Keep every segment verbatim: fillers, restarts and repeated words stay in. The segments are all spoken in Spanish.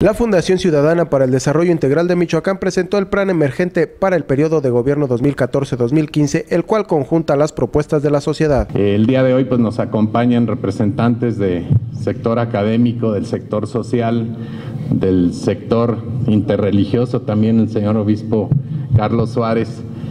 La Fundación Ciudadana para el Desarrollo Integral de Michoacán presentó el Plan Emergente para el periodo de gobierno dos mil catorce a dos mil quince, el cual conjunta las propuestas de la sociedad. El día de hoy pues, nos acompañan representantes del sector académico, del sector social, del sector interreligioso, también el señor obispo Carlos Suárez,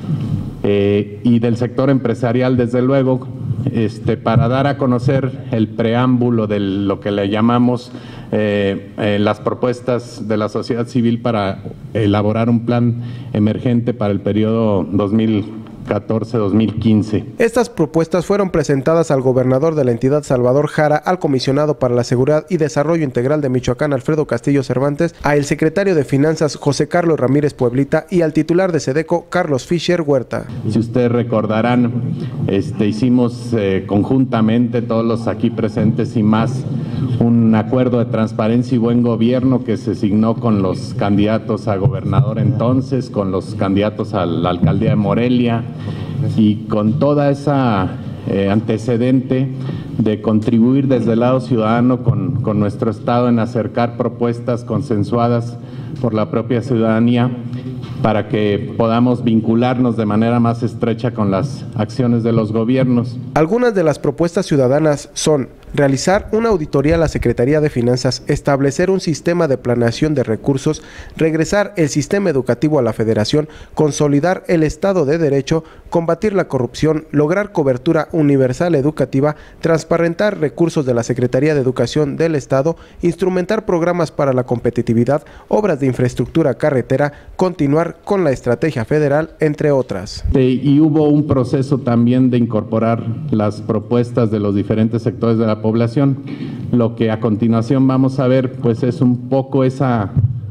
eh, y del sector empresarial, desde luego, este, para dar a conocer el preámbulo de lo que le llamamos eh, eh, las propuestas de la sociedad civil para elaborar un plan emergente para el periodo dos mil catorce a dos mil quince. Estas propuestas fueron presentadas al gobernador de la entidad, Salvador Jara, al comisionado para la Seguridad y Desarrollo Integral de Michoacán, Alfredo Castillo Cervantes, al secretario de Finanzas, José Carlos Ramírez Pueblita, y al titular de SEDECO, Carlos Fischer Huerta. Si ustedes recordarán, este, hicimos eh, conjuntamente, todos los aquí presentes y más, un acuerdo de transparencia y buen gobierno que se signó con los candidatos a gobernador entonces, con los candidatos a la alcaldía de Morelia, y con toda esa eh, antecedente de contribuir desde el lado ciudadano con, con nuestro Estado en acercar propuestas consensuadas por la propia ciudadanía para que podamos vincularnos de manera más estrecha con las acciones de los gobiernos. Algunas de las propuestas ciudadanas son realizar una auditoría a la Secretaría de Finanzas, establecer un sistema de planeación de recursos, regresar el sistema educativo a la Federación, consolidar el Estado de Derecho, combatir la corrupción, lograr cobertura universal educativa, transparentar recursos de la Secretaría de Educación del Estado, instrumentar programas para la competitividad, obras de infraestructura carretera, continuar con la estrategia federal, entre otras. Y hubo un proceso también de incorporar las propuestas de los diferentes sectores de la población. Lo que a continuación vamos a ver pues es un poco esa,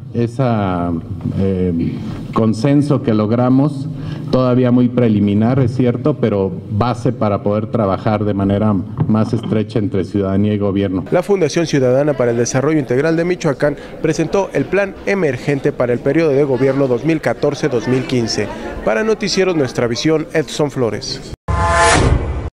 esa eh, consenso que logramos, todavía muy preliminar, es cierto, pero base para poder trabajar de manera más estrecha entre ciudadanía y gobierno. La Fundación Ciudadana para el Desarrollo Integral de Michoacán presentó el Plan Emergente para el periodo de gobierno dos mil catorce a dos mil quince. Para Noticieros Nuestra Visión, Edson Flores.